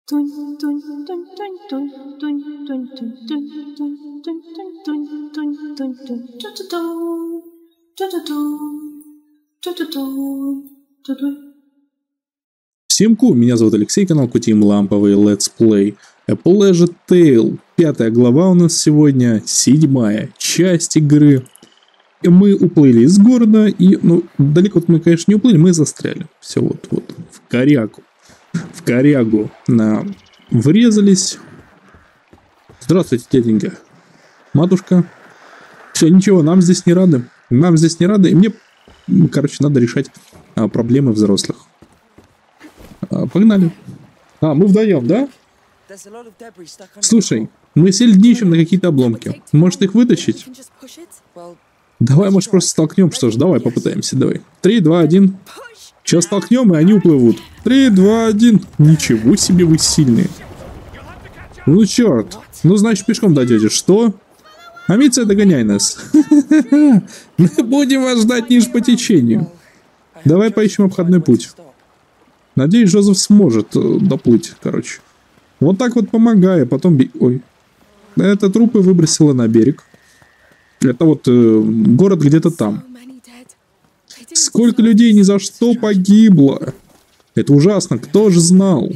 Всем ку, меня зовут Алексей, канал Кутим Ламповый Let's Play A Plague Tale. 5 глава у нас сегодня, 7 часть игры. И мы уплыли из города, и, далеко мы, конечно, не уплыли, мы застряли. Все вот в корягу. В корягу врезались. Здравствуйте, дяденька. Матушка. Все, ничего, нам здесь не рады. Нам здесь не рады, и мне, надо решать проблемы взрослых. Погнали. Мы вдвоем, да? Слушай, мы сели днищем на какие-то обломки. Может их вытащить? Давай, может, просто столкнем. Что ж, давай попытаемся, давай. 3, 2, 1. Сейчас столкнем, и они уплывут. 3, 2, 1. Ничего себе вы сильные. Ну, черт. Ну, значит, пешком дойдете. Что? Амиция, догоняй нас. Мы будем вас ждать ниже по течению. Давай поищем обходной путь. Надеюсь, Джозеф сможет доплыть, короче. Вот так вот помогая, потом... Ой. Это трупы выбросило на берег. Это вот город где-то там. Сколько людей ни за что погибло. Это ужасно, кто же знал?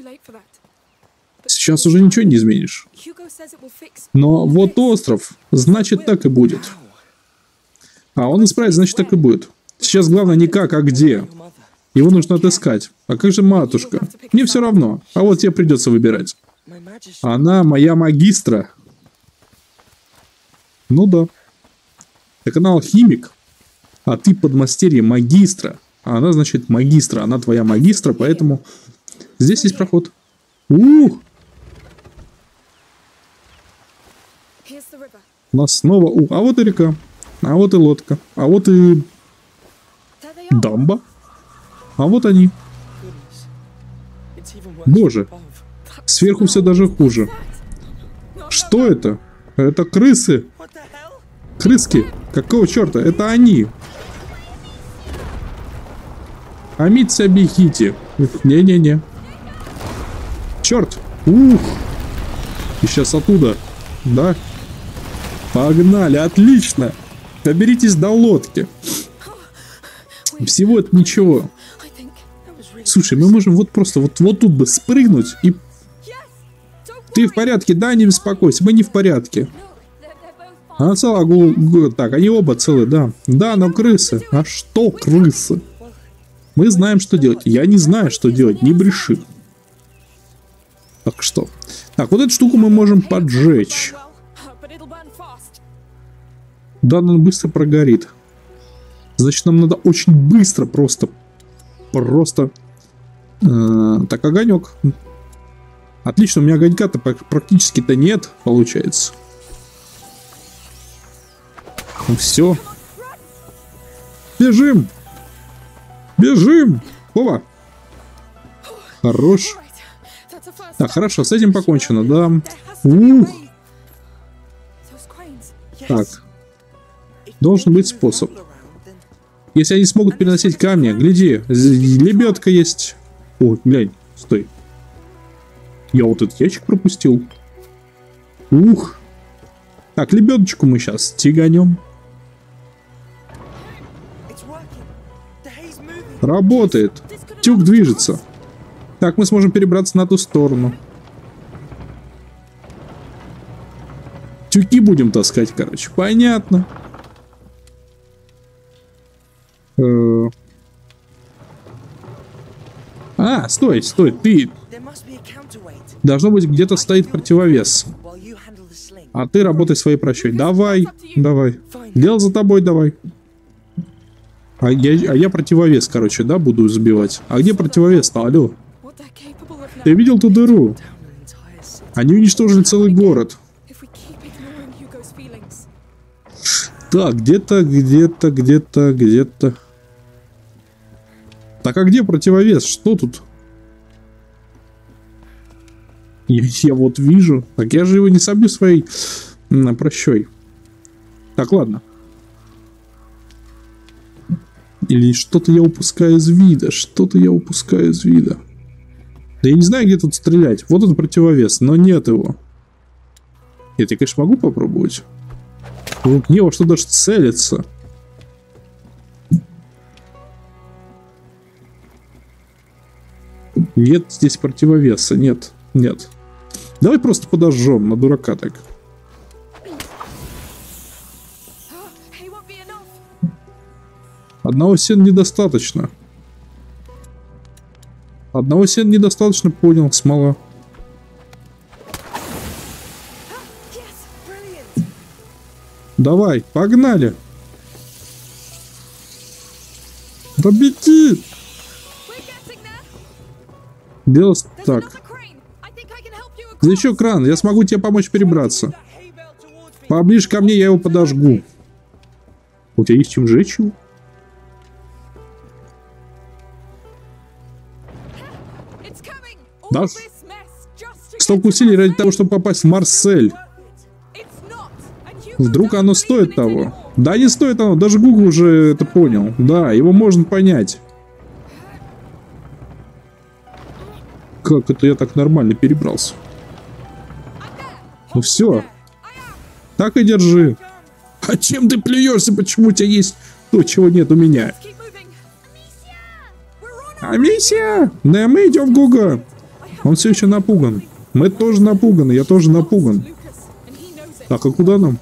Сейчас уже ничего не изменишь. Но вот остров, значит так и будет. А он исправит, значит так и будет. Сейчас главное не как, а где. Его нужно отыскать. А как же матушка? Мне все равно. А вот тебе придется выбирать. Она моя магистра. Ну да. Так она алхимик. А ты подмастерье магистра. А она, значит, магистра. Она твоя магистра, поэтому здесь есть проход. У нас снова... А вот и река. А вот и лодка. А вот и... дамба. А вот они. Боже. Сверху все даже хуже. Что это? Это крысы. Крыски. Какого черта? Это они. Амится, бегите. Не-не-не. Черт. Ух. И сейчас оттуда. Да. Погнали. Отлично. Доберитесь до лодки. Всего это ничего. Слушай, мы можем вот просто вот тут бы спрыгнуть и... Ты в порядке? Да, не беспокойся, мы не в порядке. Она целая... Так, они оба целые, да. Да, но крысы. А что крысы? Мы знаем, что делать. Я не знаю, что делать, не бреши. Так что? Так, вот эту штуку мы можем поджечь. Да, она быстро прогорит. Значит, нам надо очень быстро просто... Так, огонек. Отлично, у меня огонька-то практически-то нет, получается. Ну все. Бежим! Бежим! Опа! Хорош. Так, хорошо, с этим покончено, да. Ух! Так. Должен быть способ. Если они смогут переносить камни, гляди, лебедка есть. О, глянь, стой. Я вот этот ящик пропустил. Ух. Так, лебедочку мы сейчас тяганем. Работает. Тюк движется. Так, мы сможем перебраться на ту сторону. Тюки будем таскать, короче. Понятно. Стой, ты... Должно быть, где-то стоит противовес. А ты работай своей прощой. Давай. Дело за тобой, давай. А я противовес, короче, да, буду сбивать. А где противовес-то, алло? Ты видел ту дыру? Они уничтожили целый город. Так, где-то. Так, а где противовес? Что тут? Я вот вижу. Так я же его не собью своей прощой. Так, ладно. Или что-то я упускаю из вида. Да я не знаю, где тут стрелять. Вот он противовес, но нет его. Нет, я, конечно, могу попробовать. Не во что даже целиться. Нет здесь противовеса, нет, нет. Давай просто подожжем на дурака так. Одного сена недостаточно. Одного сена недостаточно, понял, смола. Давай, погнали. Да беги. Дело так. Здесь еще кран, я смогу тебе помочь перебраться. Поближе ко мне, я его подожгу. У тебя есть чем жечь его? Да? Столько усилий ради того, чтобы попасть в Марсель. Вдруг оно стоит того? Да, не стоит оно, даже Google уже это понял. Да, его можно понять. Как это я так нормально перебрался? Ну все. Так и держи. А чем ты плюешься? Почему у тебя есть то, чего нет у меня? Амисия! Да, мы идем в Гуга. Он все еще напуган. Мы тоже напуганы, я тоже напуган. Так, а куда нам?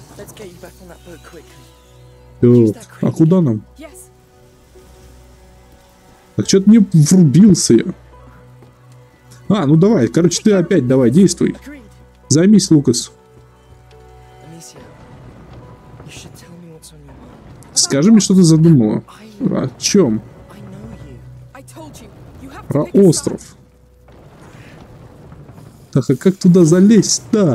А куда нам? Так что-то мне врубился я. А, ну давай, короче, ты опять давай, действуй. Займись, Лукас. Скажи мне, что ты задумала. О чем? Про остров. Так, а как туда залезть-то?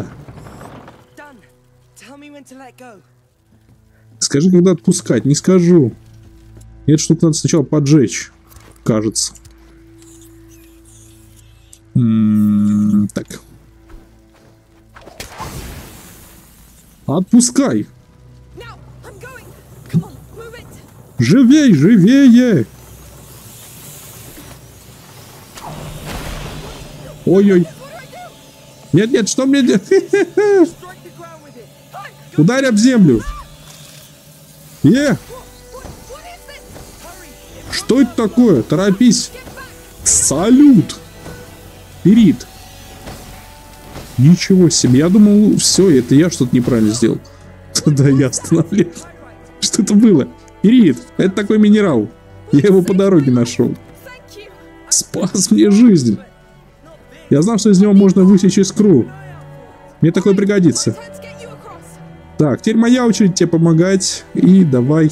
Скажи, когда отпускать. Не скажу. Нет, что-то надо сначала поджечь. Кажется. Так. Отпускай. Живей, живее. Ой-ой. Нет-нет, что мне делать? Ударь об землю. Что это такое? Торопись. Салют. Перит. Ничего себе. Я думал, все, это я что-то неправильно сделал. Да, я остановлюсь. Что это было? Перит. Это такой минерал. Я его по дороге нашел. Спас мне жизнь. Я знал, что из него можно высечь искру. Мне такое пригодится. Так, теперь моя очередь тебе помогать. И давай.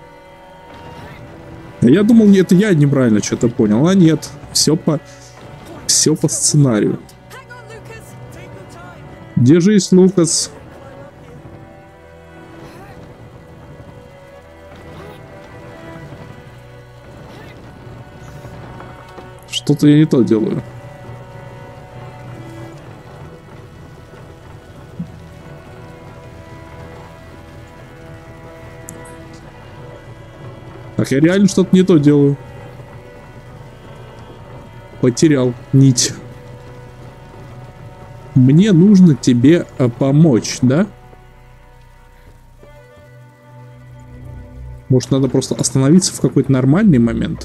Я думал, это я неправильно что-то понял. А нет. Все по сценарию. Держись, Лукас. Что-то я не то делаю. Так, я реально что-то не то делаю. Потерял нить. Мне нужно тебе помочь, да? Может, надо просто остановиться в какой-то нормальный момент?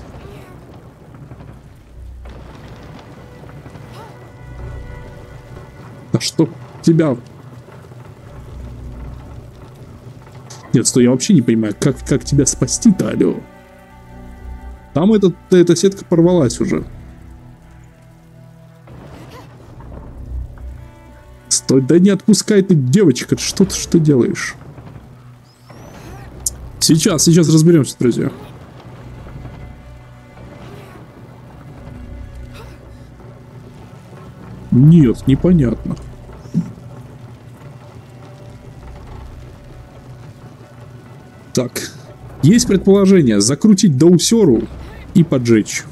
Да что тебя... Нет, стой, я вообще не понимаю, как тебя спасти-то, алло. Там эта сетка порвалась уже. Стой, да не отпускай ты, девочка, что ты делаешь? Сейчас разберемся, друзья. Нет, непонятно. Так, есть предположение закрутить доусеру и поджечь.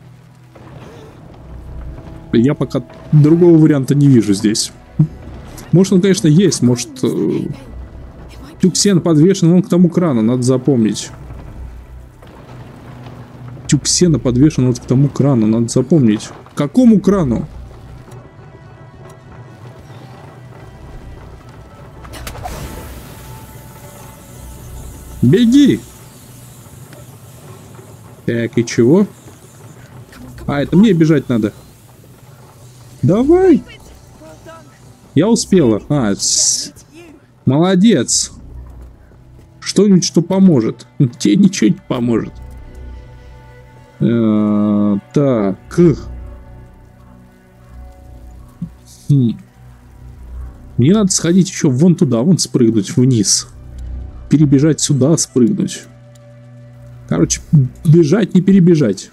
Я пока другого варианта не вижу здесь. Может, он, конечно, есть, может... Тюксен подвешен вон к тому крану, надо запомнить. Тюксена подвешен вот к тому крану, надо запомнить. К какому крану? Беги! Так, и чего? А, это мне бежать надо. Давай! Я успела. Молодец. Что-нибудь, что поможет. Тебе ничего не поможет. Так. Мне надо сходить еще вон туда, вон спрыгнуть вниз. Перебежать сюда, спрыгнуть. Короче, бежать, не перебежать.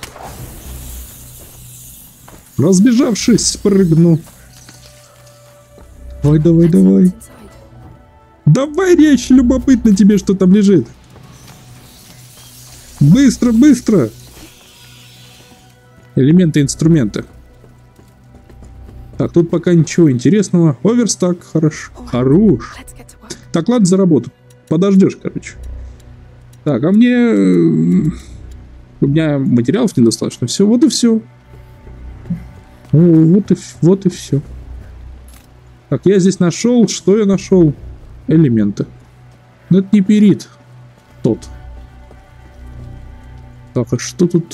Разбежавшись, спрыгну. Давай, давай, давай. Давай, речь, любопытно тебе, что там лежит. Быстро, быстро. Элементы, инструменты. Так, тут пока ничего интересного. Оверстак, хорош. Хорош. Так, ладно, за работу. Подождешь, короче. Так, а мне... У меня материалов недостаточно. Все, вот и все. Вот и все. Так, я здесь нашел. Что я нашел? Элементы. Но это не перит. Тот. Так, а что тут?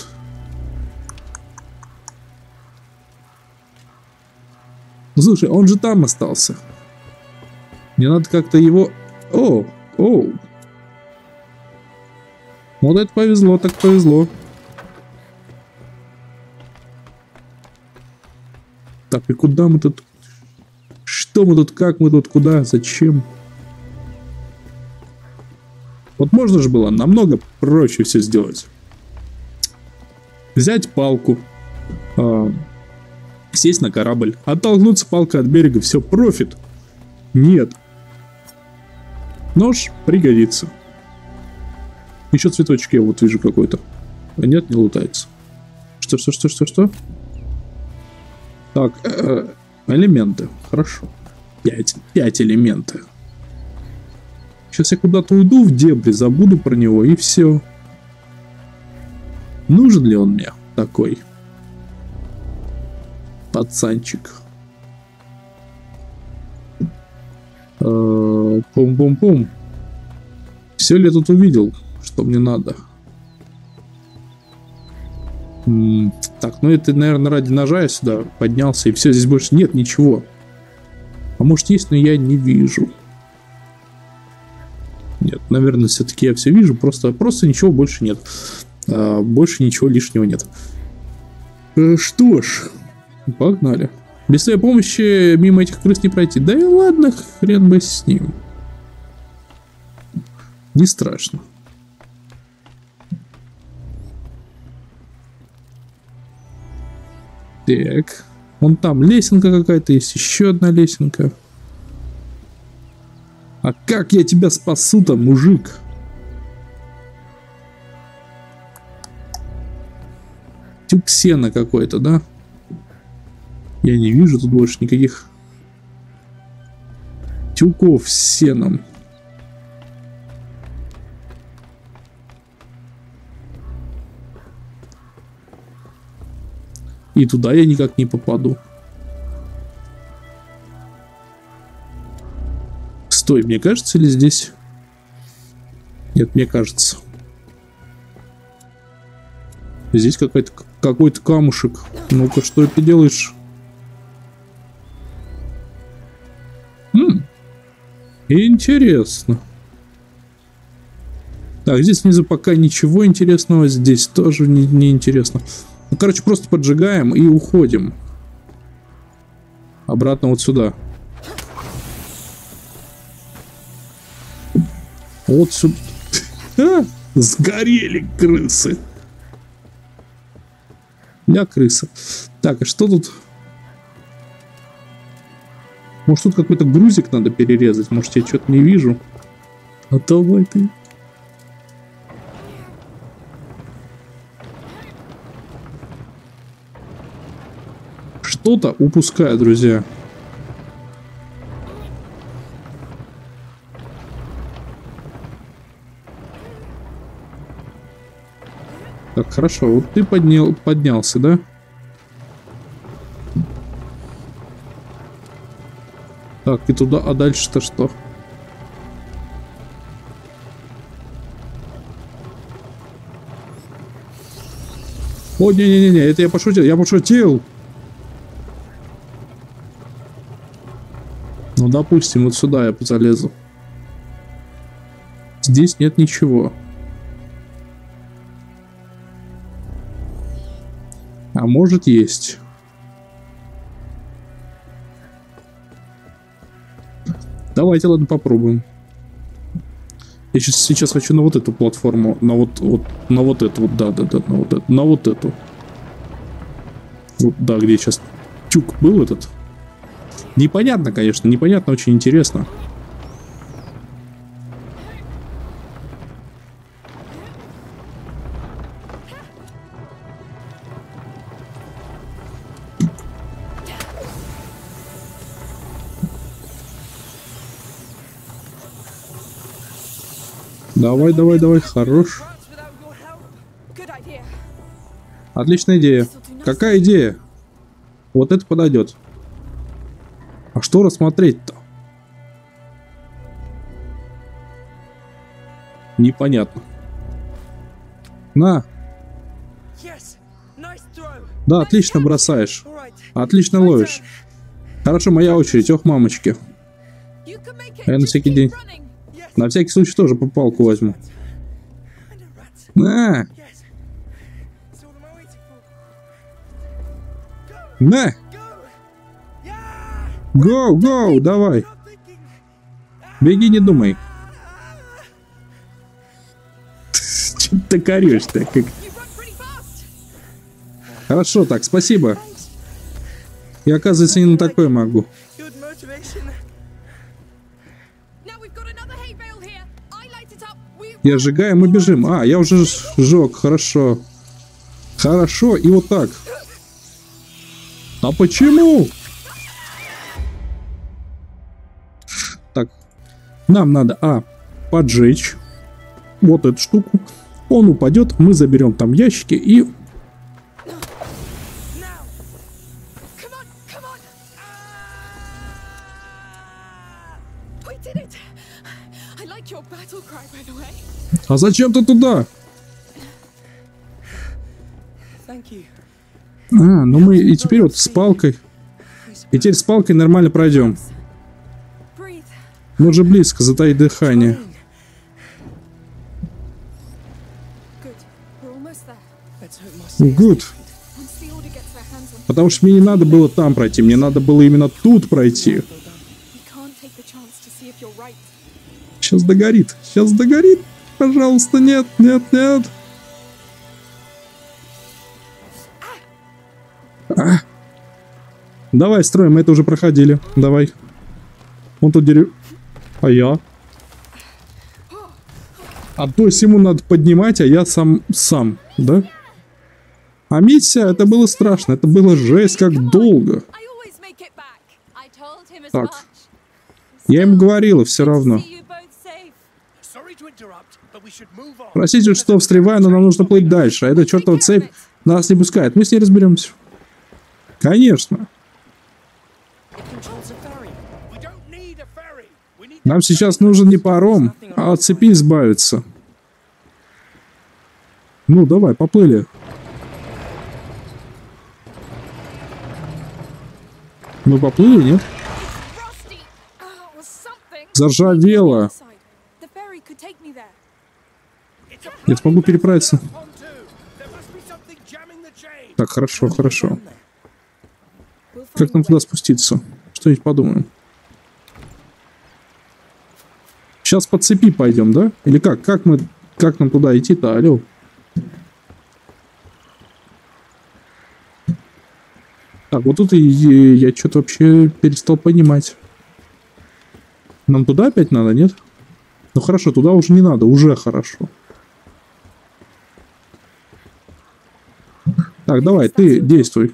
Слушай, он же там остался. Мне надо как-то его... О! Вот это повезло, так повезло. Так, и куда мы тут? Что мы тут, как мы тут, куда, зачем? Вот можно же было намного проще все сделать. Взять палку, сесть на корабль, оттолкнуться палкой от берега, все, профит. Нет. Нож пригодится. Еще цветочек я вот вижу какой-то. А нет, не лутается. Что? Так, элементы. Хорошо. 5 элементов. Сейчас я куда-то уйду в дебри, забуду про него и все. Нужен ли он мне такой пацанчик? Пум-пум-пум. Все ли я тут увидел, что мне надо? Так, ну это, наверное, ради ножа я сюда поднялся, и все, здесь больше нет ничего. А может есть, но я не вижу. Нет, наверное, все-таки я все вижу, просто ничего больше нет. Больше ничего лишнего нет. Что ж, погнали. Без твоей помощи мимо этих крыс не пройти. Да и ладно, хрен бы с ним. Не страшно. Так, вон там лесенка какая-то есть, еще одна лесенка. А как я тебя спасу-то, мужик? Тюк сена какой-то, да? Я не вижу тут больше никаких тюков с сеном. И туда я никак не попаду. Стой, мне кажется, или здесь? Нет, мне кажется. Здесь какой-то камушек. Ну-ка, что ты делаешь? Интересно. Так, здесь внизу пока ничего интересного. Здесь тоже не интересно. Ну, короче, просто поджигаем и уходим. Обратно вот сюда. Вот сюда. Сгорели крысы. Я крыса. Так, а что тут? Может, тут какой-то грузик надо перерезать? Может, я что-то не вижу? А давай ты. Что-то упускаю, друзья. Так, хорошо. Вот ты поднялся, да? Так, и туда, а дальше-то что? О, не-не-не, это я пошутил, я пошутил! Ну, допустим, вот сюда я залезу. Здесь нет ничего. А может, есть. Давайте, ладно, попробуем. Я сейчас хочу на вот эту платформу, на вот эту, вот, да, на вот эту. Вот, да, где сейчас тюк был этот. Непонятно, конечно, непонятно, очень интересно. Давай, давай, давай, хорош. Отличная идея. Какая идея? Вот это подойдет. А что рассмотреть-то? Непонятно. На. Да, отлично бросаешь. Отлично ловишь. Хорошо, моя очередь. Ох, мамочки. Я на всякий день. На всякий случай тоже по палку возьму. На! На! Гоу, гоу, давай. Беги, не думай. Че ты корёшь-то? Как... Хорошо, так, спасибо. Я, оказывается, не на такое могу. Я сжигаю, мы бежим. А, я уже сжег, хорошо. Хорошо, и вот так. А почему? Так, нам надо, поджечь вот эту штуку. Он упадет, мы заберем там ящики и... А зачем ты туда? Ну мы и теперь вот с палкой. И теперь с палкой нормально пройдем. Мы уже близко, затай дыхание. Good. Потому что мне не надо было там пройти, мне надо было именно тут пройти. Сейчас догорит, сейчас догорит. Пожалуйста, нет, нет, нет. Давай строим, мы это уже проходили. Давай. Он тут дерев... А я? А то есть ему надо поднимать, а я сам, да? А миссия, это было страшно, это было жесть, как долго. Так. Я им говорила все равно. Простите, что встреваю, но нам нужно плыть дальше. А эта чертова цепь нас не пускает. Мы с ней разберемся. Конечно. Нам сейчас нужен не паром, а от цепи избавиться. Ну, давай, поплыли. Мы поплыли, нет? Заржавело. Я смогу переправиться. Так, хорошо, хорошо. Как нам туда спуститься? Что-нибудь подумаем. Сейчас по цепи пойдем, да? Или как? Как нам туда идти-то, алло? Так, вот тут я что-то вообще перестал понимать. Нам туда опять надо, нет? Ну хорошо, туда уже не надо, уже хорошо. Так, давай, ты действуй.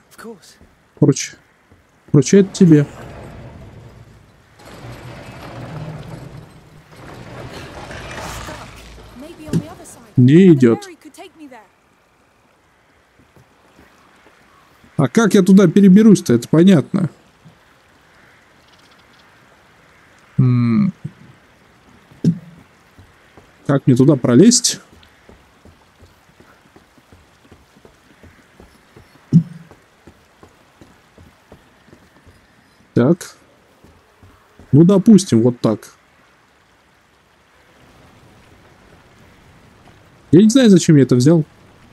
Поручает тебе. Не идет. А как я туда переберусь-то, это понятно. Как мне туда пролезть? Так. Ну, допустим, вот так. Я не знаю, зачем я это взял.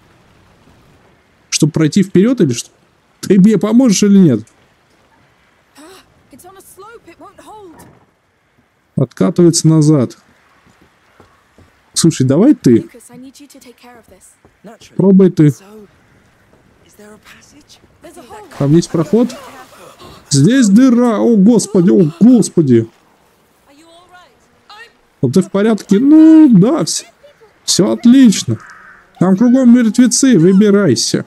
Чтобы пройти вперед или что? Ты мне поможешь или нет? Откатывается назад. Слушай, давай ты. Пробуй ты. Там есть проход. Здесь дыра. О, господи, о, господи. Ну, ты в порядке? Ну, да, все отлично. Там кругом мертвецы, выбирайся.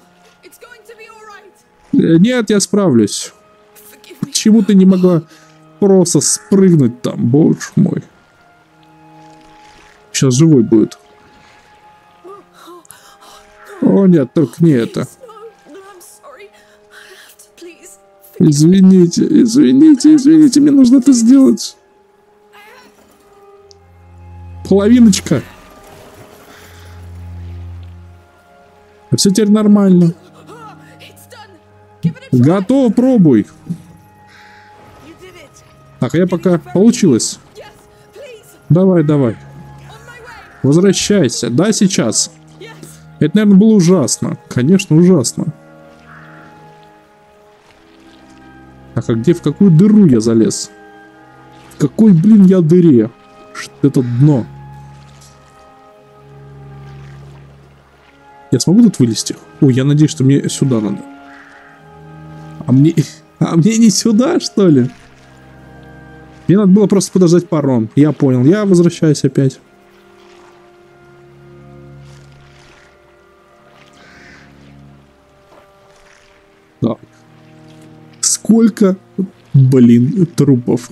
Нет, я справлюсь. Почему ты не могла просто спрыгнуть там, боже мой? Сейчас живой будет. О, нет, только не это. Извините, извините, извините, мне нужно это сделать. Половиночка. Все теперь нормально. Готово, пробуй. Так, а я пока... Получилось. Давай, давай. Возвращайся. Да, сейчас. Это, наверное, было ужасно. Конечно, ужасно. Так, а где, в какую дыру я залез? В какой, блин, я дыре? Что это дно? Я смогу тут вылезти? Ой, я надеюсь, что мне сюда надо. А мне не сюда, что ли? Мне надо было просто подождать паром. Я понял. Я возвращаюсь опять. Так. Сколько, блин, трупов.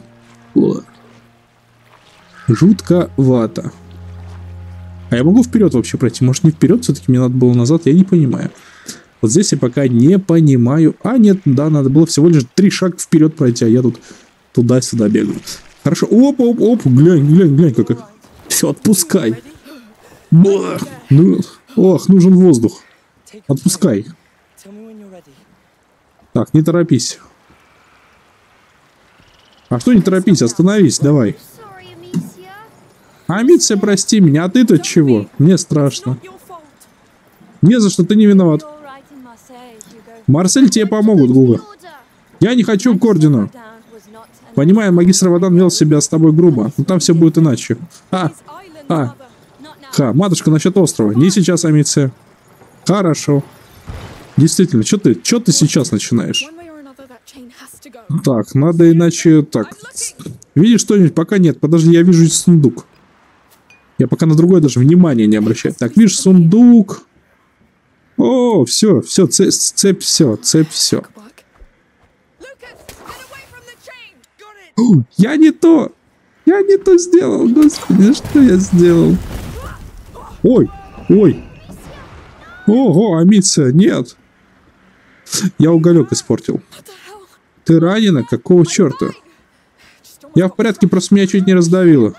Жутковато. А я могу вперед вообще пройти? Может, не вперед? Все-таки мне надо было назад. Я не понимаю. Вот здесь я пока не понимаю. А, нет, да, надо было всего лишь 3 шага вперед пройти, а я тут туда-сюда бегаю. Хорошо. Оп, оп, оп. Глянь, глянь, глянь, как это. Все, отпускай. Бах. Ну, ох, нужен воздух. Отпускай. Так, не торопись. А что не торопись? Остановись, давай. Амиция, прости меня, а ты-то чего? Мне страшно. Не за что, ты не виноват. Марсель тебе помогут, Гуга. Я не хочу к ордену. Понимаю, магистр Вадан вел себя с тобой грубо, но там все будет иначе. Матушка, насчет острова. Не сейчас, Амиция. Хорошо. Действительно, что ты сейчас начинаешь? Так, надо иначе... Так. Видишь что-нибудь? Пока нет. Подожди, я вижу сундук. Я пока на другое даже внимания не обращаю. Так, видишь, сундук. О, все, цепь, все. Я не то сделал, господи, что я сделал? Ой. Ого, Амиция, нет. Я уголек испортил. Ты ранена? Какого черта? Я в порядке, просто меня чуть не раздавило.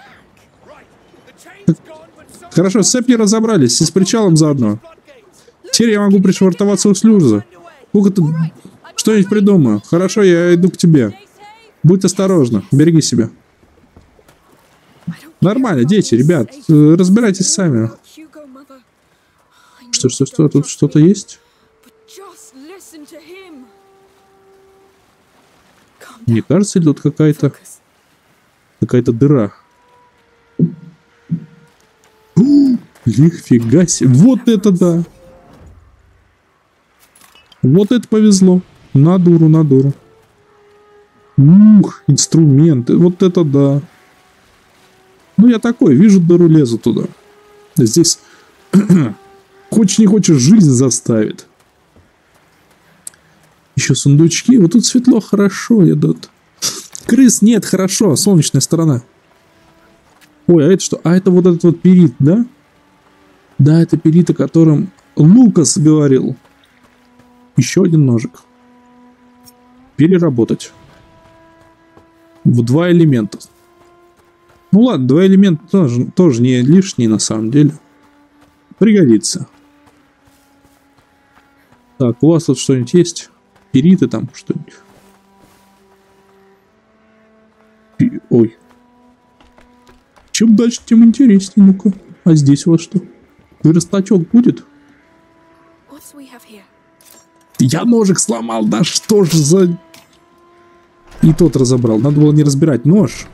Хорошо, с цепью разобрались, и с причалом заодно. Теперь я могу пришвартоваться у шлюза. Что-нибудь придумаю. Хорошо, я иду к тебе. Будь осторожна, береги себя. Нормально, дети, ребят, разбирайтесь сами. Что, тут что-то есть? Мне кажется, ли тут какая-то дыра? Нифига себе. Вот это да. Вот это повезло. На дуру. Ух, инструменты. Вот это да. Ну, я такой, вижу дыру, лезу туда. Здесь хочешь не хочешь, жизнь заставит. Еще сундучки. Вот тут светло, хорошо. Крыс нет, хорошо. Солнечная сторона. Ой, а это что? А это вот этот вот перит, да? Да, это перит, о котором Лукас говорил. Еще один ножик. Переработать. В 2 элемента. Ну ладно, два элемента тоже не лишние на самом деле. Пригодится. Так, у вас тут что-нибудь есть? Периты там что-нибудь? Ой. Чем дальше, тем интереснее. Ну-ка. А здесь у вас что? Верстачок будет? Я ножик сломал, да что ж за... И тот разобрал. Надо было не разбирать нож.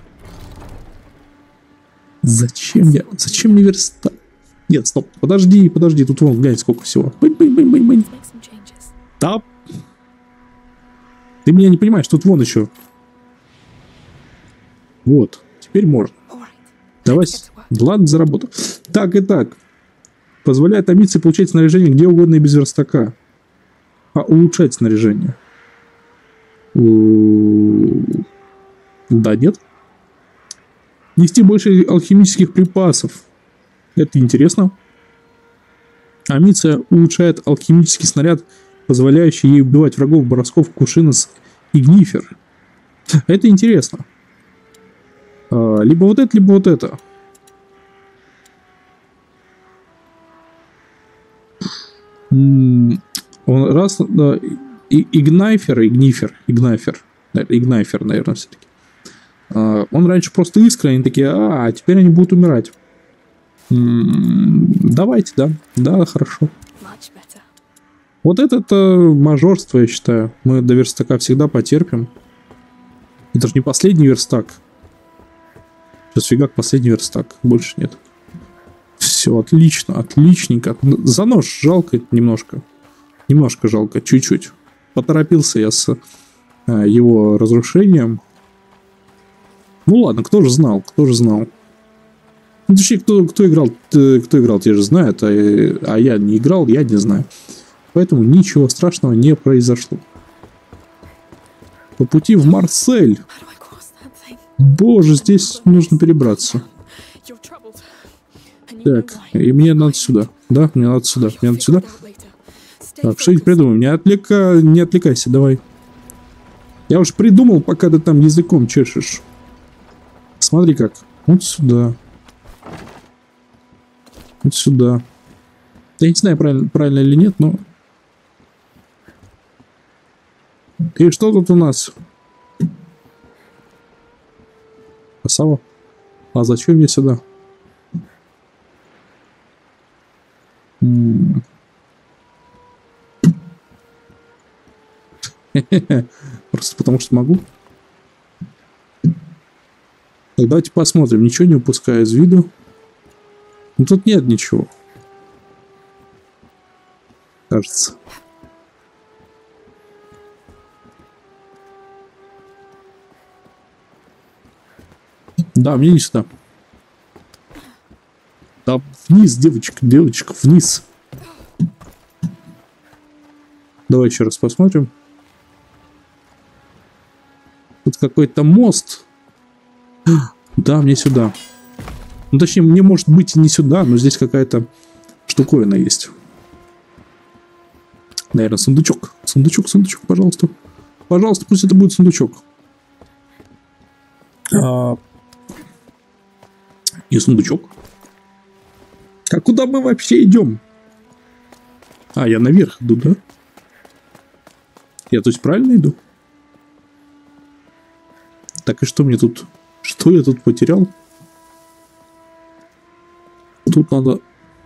Зачем мне верстак? Нет, стоп, подожди. Тут вон, глянь, сколько всего. Бынь. Да. Ты меня не понимаешь, тут вон еще. Вот, теперь можно. Давай, ладно, за работу. Так и так. Позволяет амбиции получать снаряжение где угодно и без верстака. А улучшать снаряжение. Да, нет. Нести больше алхимических припасов. Это интересно. Амбиция улучшает алхимический снаряд, позволяющий ей убивать врагов, бросков, кувшинос и гнифер. Это интересно. Либо вот это, либо вот это. Он раз... Игнайфер, наверное, все-таки. Он раньше просто искры, они такие, а теперь они будут умирать. Давайте, да. Да, хорошо. Вот это мажорство, я считаю. Мы до верстака всегда потерпим. Это же не последний верстак. Сейчас фигак последний верстак. Больше нет. Все, отлично, отличненько. За нож жалко немножко. Немножко жалко, чуть-чуть. Поторопился я с его разрушением. Ну ладно, кто же знал. Ну, точнее, кто играл, те же знают, а я не играл, я не знаю. Поэтому ничего страшного не произошло. По пути в Марсель. Боже, здесь нужно перебраться. Так, и мне надо сюда. Да, мне надо сюда. Так, что-нибудь придумаем. Не отвлекайся, давай. Я уж придумал, пока ты там языком чешешь. Смотри как. Вот сюда. Вот сюда. Я не знаю, правильно или нет, но... И что тут у нас? Красава. А зачем я сюда? Просто потому что могу. Так, давайте посмотрим. Ничего не упуская из виду. Ну тут нет ничего. Кажется. Да, мне не сюда. Да, вниз, девочка, вниз. Давай еще раз посмотрим. Тут какой-то мост. Да, мне сюда. Ну, точнее, мне может быть и не сюда, но здесь какая-то штуковина есть. Наверное, сундучок. Сундучок, пожалуйста. Пожалуйста, пусть это будет сундучок. И сундучок. А куда мы вообще идем? А, я наверх иду, да? Я, то есть, правильно иду? Так, и что мне тут... Что я тут потерял? Тут надо...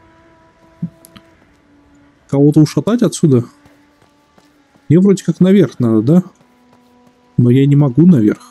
Кого-то ушатать отсюда? Мне вроде как наверх надо, да? Но я не могу наверх.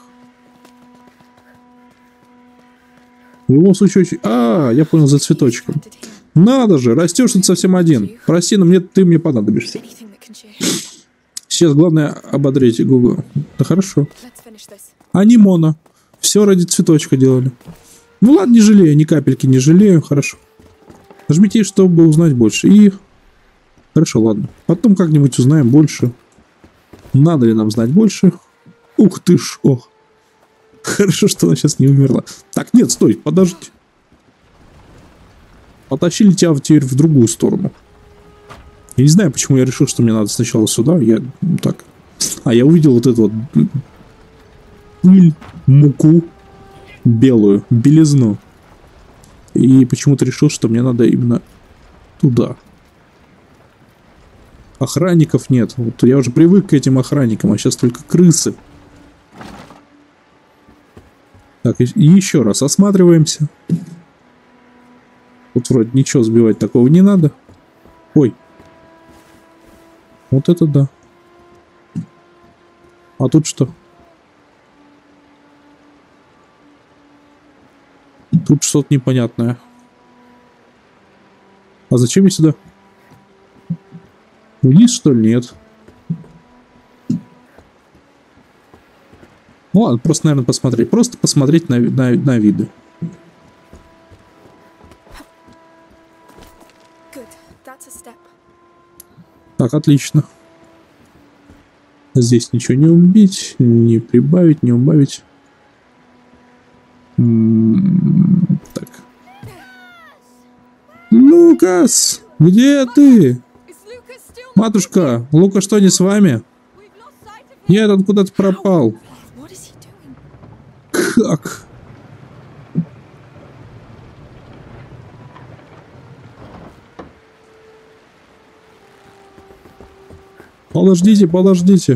В любом случае... я понял, за цветочком. Надо же, растешь тут совсем один. Прости, но ты мне понадобишься. Сейчас главное ободрить Гугу. Да хорошо. Анимона. Все ради цветочка делали. Ну ладно, не жалею, ни капельки не жалею. Хорошо. Нажмите, чтобы узнать больше. И... Хорошо, ладно. Потом как-нибудь узнаем больше. Надо ли нам знать больше? Ух ты ж, ох. Хорошо, что она сейчас не умерла. Так, нет, стой, подожди. Потащили тебя теперь в другую сторону. Я не знаю, почему я решил, что мне надо сначала сюда. Я увидел вот эту вот пыль, муку. белую, белизну. И почему-то решил, что мне надо именно туда. Охранников нет. Вот я уже привык к этим охранникам, а сейчас только крысы. Так, и еще раз осматриваемся. Тут вроде ничего сбивать такого не надо. Ой. Вот это да. А тут что? Тут что-то непонятное. А зачем я сюда? Вниз, что ли? Нет. Ну ладно, просто, наверное, посмотреть. Просто посмотреть на виды. Так, отлично. Здесь ничего не убить, не прибавить, не убавить. Так. Лукас! Где ты? Матушка, Лука что, не с вами? Нет, он куда-то пропал. Как? Подождите, подождите.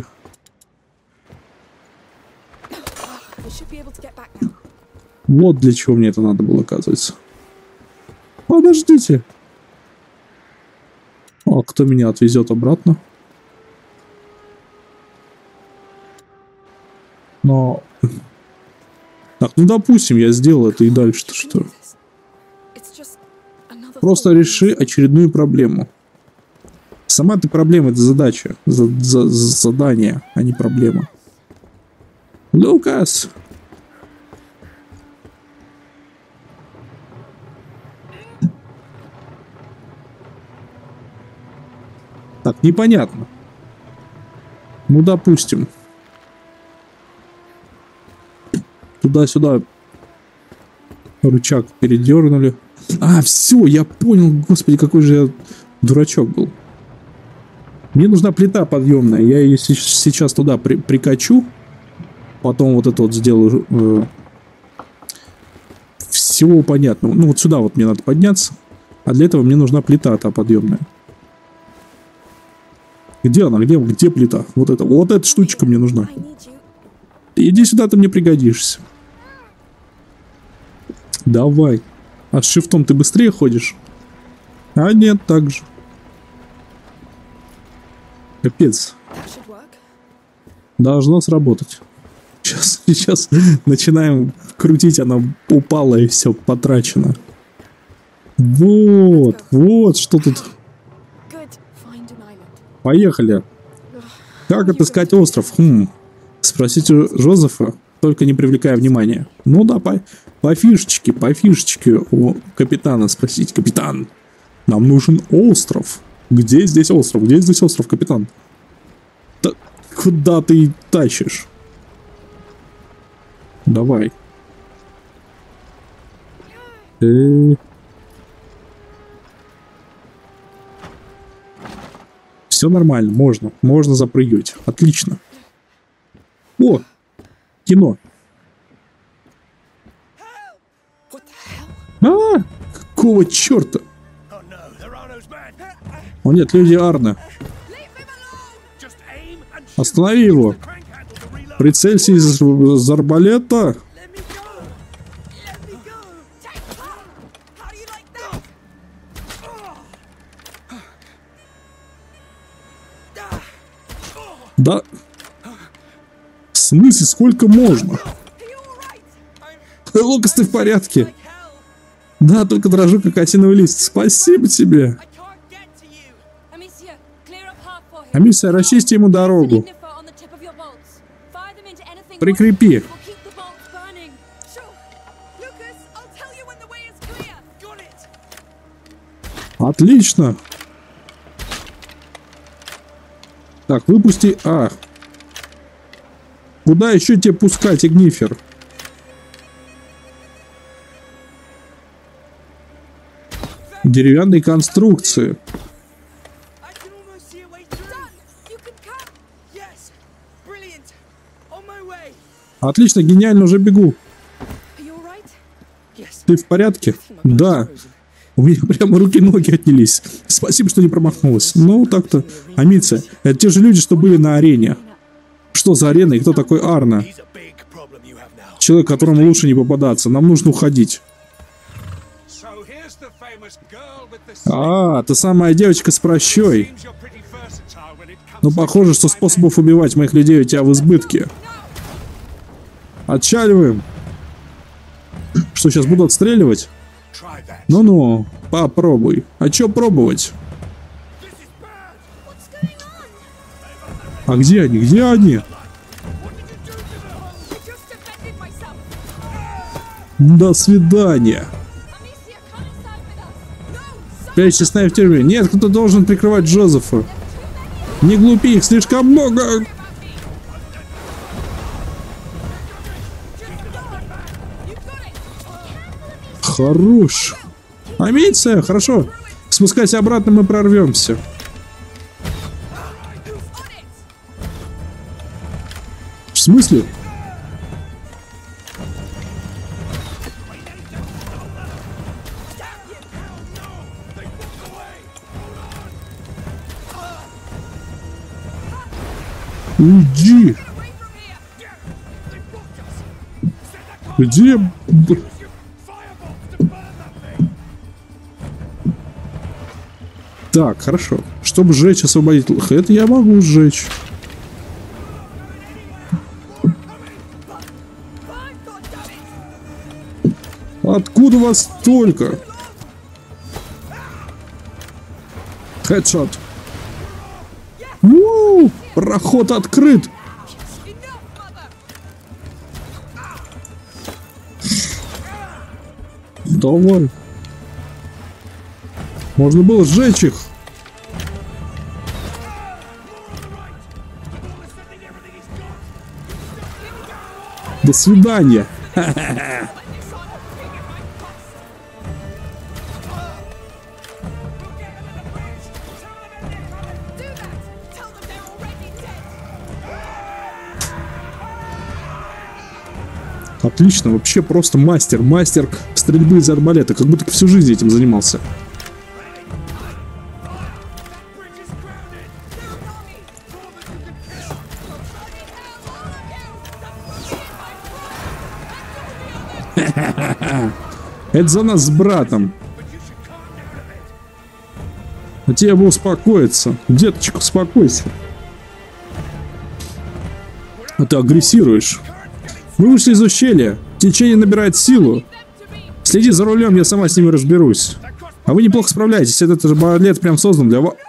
Вот для чего мне это надо было, оказывается. Подождите. А кто меня отвезет обратно? Но... Так, ну допустим, я сделал это и дальше-то что? Просто реши очередную проблему. Сама ты проблема, это задача. Задание, а не проблема. Лукас! Так, непонятно. Ну, допустим. Туда-сюда рычаг передернули. А, все, я понял. Господи, какой же я дурачок был. Мне нужна плита подъемная. Я ее сейчас туда прикачу. Потом вот это вот сделаю. Всего понятно. Ну, вот сюда вот мне надо подняться. А для этого мне нужна плита та подъемная. Где она? Где плита? Вот эта штучка мне нужна. Иди сюда, ты мне пригодишься. Давай. А с шифтом ты быстрее ходишь? А нет, так же. Капец. Должно сработать. Сейчас начинаем крутить, она упала и все, потрачено. Вот что тут. Поехали. Как отыскать остров? Спросите у Жозефа, только не привлекая внимания. Ну да, по фишечке у капитана спросить. Капитан, нам нужен остров. Где здесь остров? Где здесь остров, капитан? Да, куда ты тащишь? Давай. Все нормально, можно запрыгивать. Отлично. О, кино. Какого черта? О нет, люди Арна. Останови его. Прицелься из арбалета. Да. В смысле, сколько можно? Лукас, ты в порядке? Да, только дрожу, как осиновый лист. Спасибо тебе. Амисия, расчисти ему дорогу. Прикрепи. Отлично. Так, выпусти. Куда еще тебе пускать, Игнифер? Деревянные конструкции. Отлично, гениально, уже бегу. Ты в порядке? Да. У меня прямо руки-ноги отнялись. Спасибо, что не промахнулась. Ну, так-то. Амиция, это те же люди, что были на арене. Что за арена и кто такой Арна? Человек, которому лучше не попадаться. Нам нужно уходить. А, та самая девочка с прощой. Но похоже, что способов убивать моих людей у тебя в избытке. Отчаливаем. Что, сейчас буду отстреливать? Ну-ну, попробуй. А чё пробовать? А где они? Где они? До свидания. Опять честная в тюрьме. Нет, кто-то должен прикрывать Джозефа. Не глупи, их слишком много. Хорош. Амиция, хорошо. Спускайся обратно, мы прорвемся. В смысле? Уйди. Где? Так, хорошо. Чтобы сжечь, освободить лох, это я могу сжечь. Откуда вас столько? Хедшот. У-у-у, проход открыт. Давай. Можно было сжечь их. До свидания. Отлично, вообще просто мастер стрельбы из арбалета, как будто всю жизнь этим занимался. Это за нас с братом. А тебе бы успокоиться. Деточка, успокойся. А ты агрессируешь. Мы вышли из ущелья. Течение набирает силу. Следи за рулем, я сама с ними разберусь. А вы неплохо справляетесь. Этот арбалет прям создан для вас.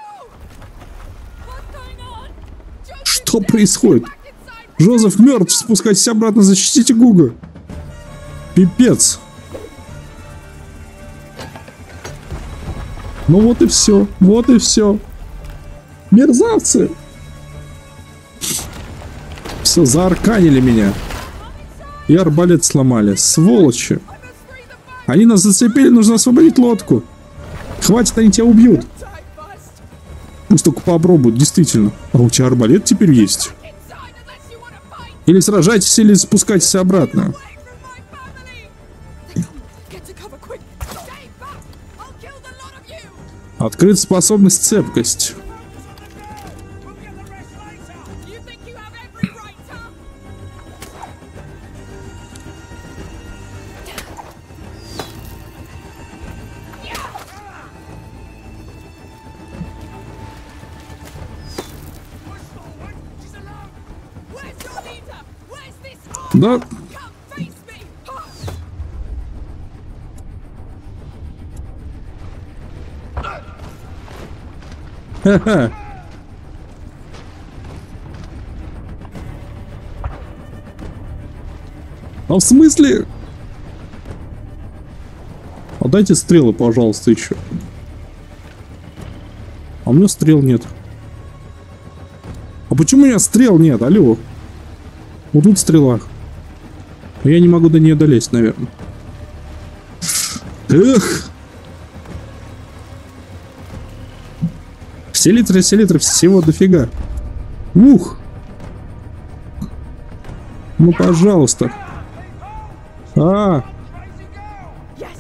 Что происходит? Джозеф мертв. Спускайтесь обратно, защитите Гуга. Пипец. Ну вот и все. Вот и все. Мерзавцы. Все, заарканили меня. И арбалет сломали. Сволочи. Они нас зацепили, нужно освободить лодку. Хватит, они тебя убьют. Пусть только попробуют, действительно. А у тебя арбалет теперь есть? Или сражайтесь, или спускайтесь обратно. Открыта способность цепкость. Да. Ха-ха. А в смысле? Отдайте стрелы, пожалуйста, еще. А у меня стрел нет. А почему у меня стрел нет? Алло. Вот тут стрела. Я не могу до нее долезть, наверное. Эх. Все литры, всего дофига. Ух. Ну, пожалуйста.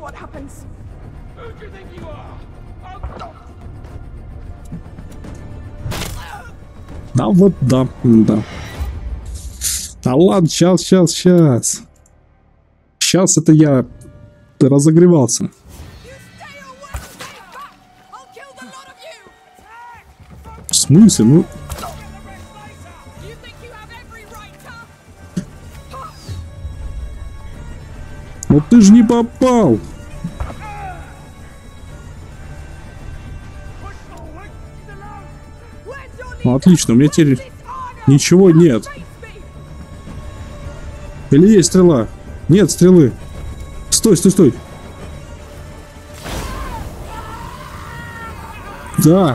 Да вот, да, да. Да ладно, сейчас. Сейчас это я разогревался. В смысле? Ну... Ну ты же не попал! Ну, отлично, у меня теперь ничего нет. Или есть стрела? Нет стрелы. Стой. Да.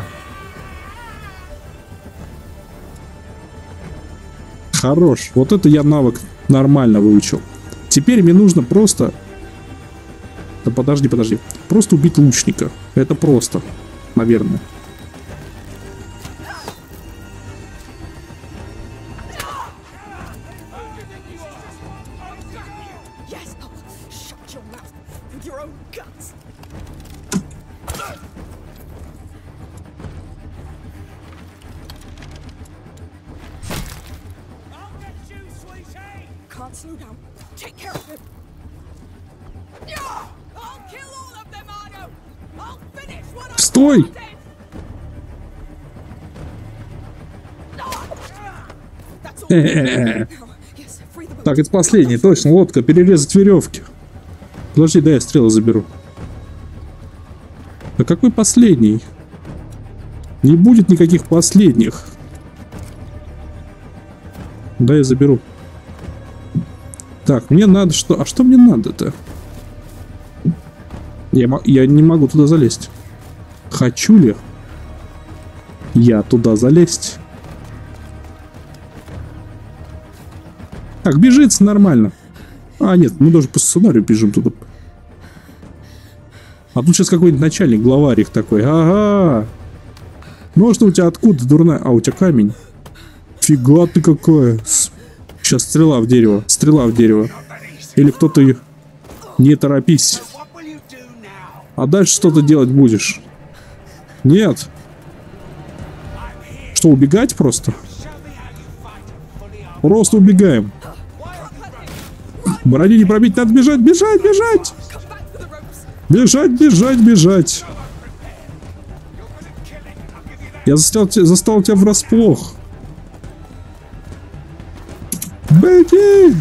Хорош. Вот это я навык нормально выучил. Теперь мне нужно просто... Да подожди. Просто убить лучника. Это просто, наверное. Стой! Так, это последний, точно, лодка, перерезать веревки. Подожди, да я стрелы заберу. А какой последний? Не будет никаких последних. Да, я заберу. Так, мне надо что? А что мне надо-то? Я не могу туда залезть. Хочу ли я туда залезть? Так, бежится нормально. А, нет, мы даже по сценарию бежим туда. А тут сейчас какой-нибудь начальник, главарик такой. Ага. Ну а что у тебя откуда, дурная? А, у тебя камень. Фига ты какая. Сейчас стрела в дерево. Или кто-то ее... Не торопись. А дальше что-то делать будешь? Нет. Что, убегать просто? Просто убегаем. Брони не пробить, надо бежать. Бежать. Я застал тебя врасплох. Беги!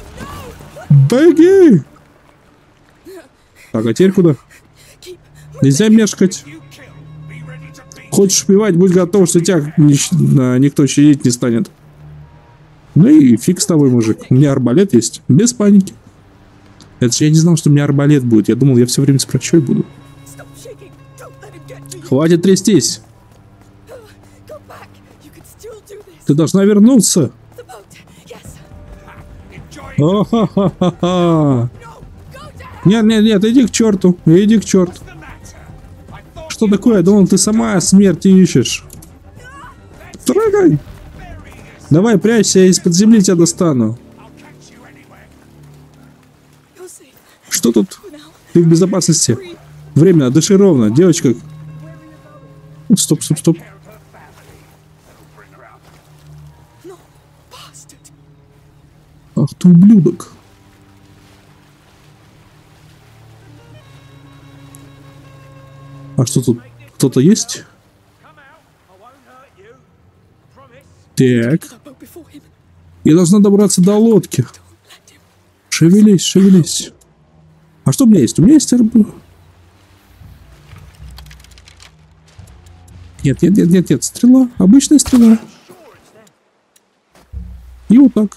Так, а теперь куда? Нельзя мешкать. Хочешь убивать, будь готов, что тебя никто щадить не станет. Ну и фиг с тобой, мужик. У меня арбалет есть. Без паники. Это же я не знал, что у меня арбалет будет. Я думал, я все время с прощой буду. Хватит трястись. Ты должна вернуться. О-ха-ха-ха-ха. Нет, иди к черту. Что такое? Я думал, ты сама смерти ищешь. Трогай. Давай, прячься, я из-под земли тебя достану. Что тут? Ты в безопасности. Временно, дыши ровно, девочка. Стоп. Ах ты ублюдок. А что тут? Кто-то есть? Так. Я должна добраться до лодки. Шевелись. А что у меня есть? У меня есть арбуз. Нет. Стрела. Обычная стрела. И вот так.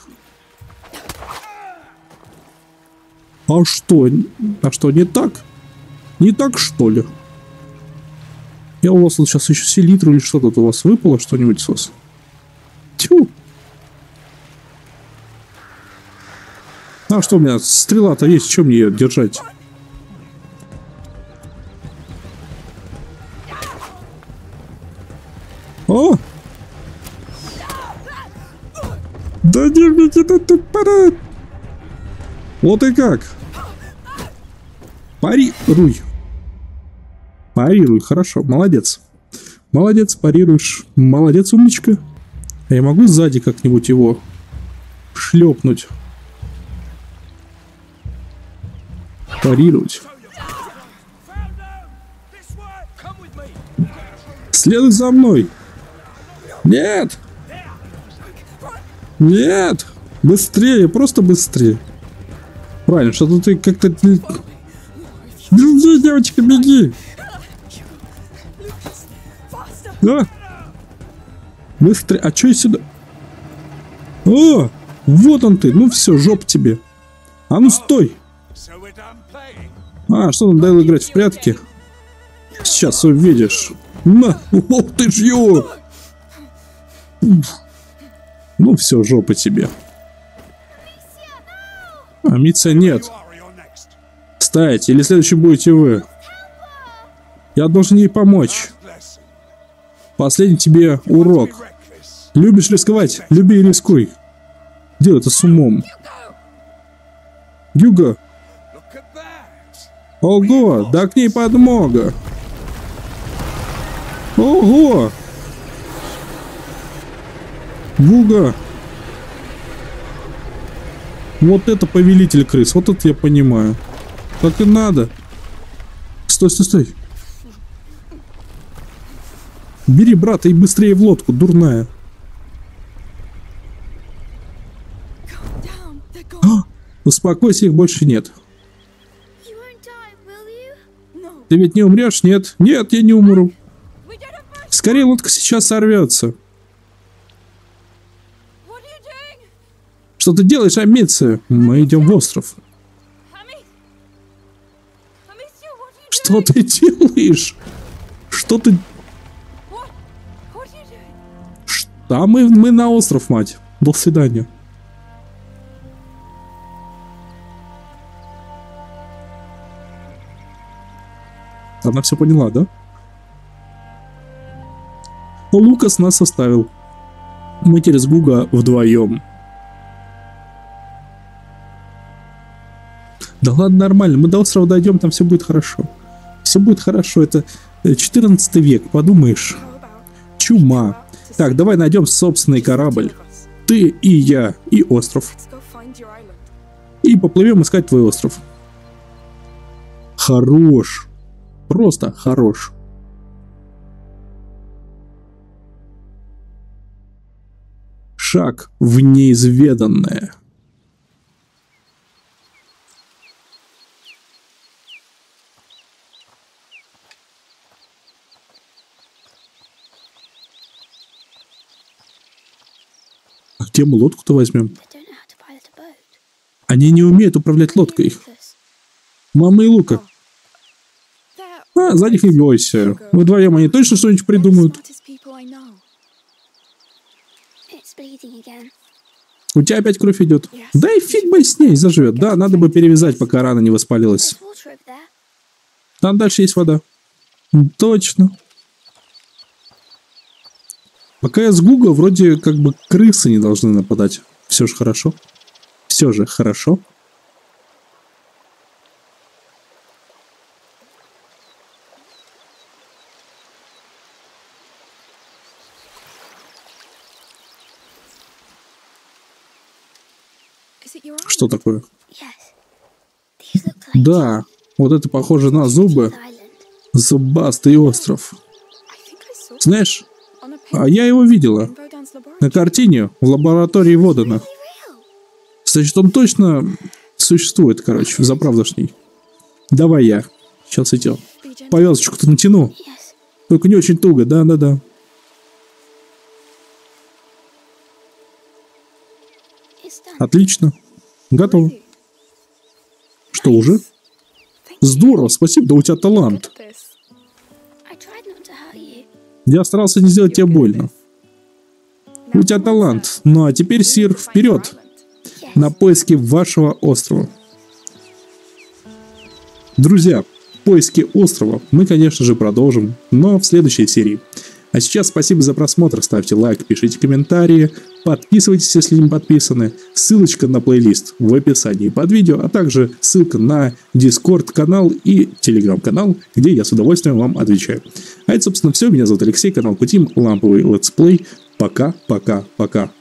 А что? Не так? Не так, что ли? Я у вас вот сейчас еще селитру или что тут у вас выпало, что-нибудь с вас? Тьфу. А что у меня? Стрела-то есть, чем мне ее держать? О! Да не видите, ты парад! Вот и как! Парируй. Парируй, хорошо, молодец. Молодец, парируешь. Молодец, умничка. А я могу сзади как-нибудь его шлепнуть? Парировать. Следуй за мной. Нет. Нет. Быстрее, просто быстрее. Правильно, что-то ты как-то... Беги, девочка, беги. Да. Быстрее. А чё я сюда? О, вот он ты. Ну все, жоп тебе. А ну стой. А, что надоело играть в прятки? Сейчас увидишь. На, ох ты ж его. Ну все, жопа тебе. Амиция нет. Стоять, или следующий будете вы. Я должен ей помочь. Последний тебе урок. Любишь рисковать? Люби и рискуй. Делай это с умом. Гюго. Ого, да к ней подмога. Ого. Гуга. Вот это повелитель крыс. Вот это я понимаю. Так и надо. Стой, стой, стой. Бери брата и быстрее в лодку, дурная. А, успокойся, их больше нет. Ты ведь не умрешь? Нет. Нет, я не умру. Скорее, лодка сейчас сорвется. Что ты делаешь, Амиция? Мы идем в остров. Что ты делаешь? Что ты... Да, мы на остров, мать. До свидания. Она все поняла, да? Лукас нас оставил. Мы теперь с Гуга вдвоем. Да ладно, нормально. Мы до острова дойдем, там все будет хорошо. Все будет хорошо. Это 14 век, подумаешь. Чума. Так, давай найдем собственный корабль. Ты и я, и остров. И поплывем искать твой остров. Хорош. Просто хорош. Шаг в неизведанное. А где мы лодку-то возьмем? Они не умеют управлять лодкой. Мама и Лука. А, за них не бойся. Вдвоем они точно что-нибудь придумают. У тебя опять кровь идет. Да и фиг бы с ней заживет. Да, надо бы перевязать, пока рана не воспалилась. Там дальше есть вода. Точно. Пока я с Гуга, вроде как бы крысы не должны нападать. Все же хорошо. Все же хорошо. Что такое? Да, вот это похоже на зубы. Зубастый остров. Знаешь, а я его видела. На картине в лаборатории Водена. Значит, он точно существует, короче, заправдошний. Давай я. Сейчас идем. Повязочку-то натяну. Только не очень туго, да-да-да. Отлично. Готово. Что, уже? Здорово, спасибо, да у тебя талант. Я старался не сделать тебе больно. У тебя талант. Ну а теперь, Сир, вперед! На поиски вашего острова. Друзья, поиски острова мы, конечно же, продолжим, но в следующей серии. А сейчас спасибо за просмотр, ставьте лайк, пишите комментарии, Подписывайтесь, если не подписаны. Ссылочка на плейлист в описании под видео, а также ссылка на Discord канал и Telegram канал, где я с удовольствием вам отвечаю. А это, собственно, все. Меня зовут Алексей, канал Кутим, ламповый летсплей. Пока-пока-пока.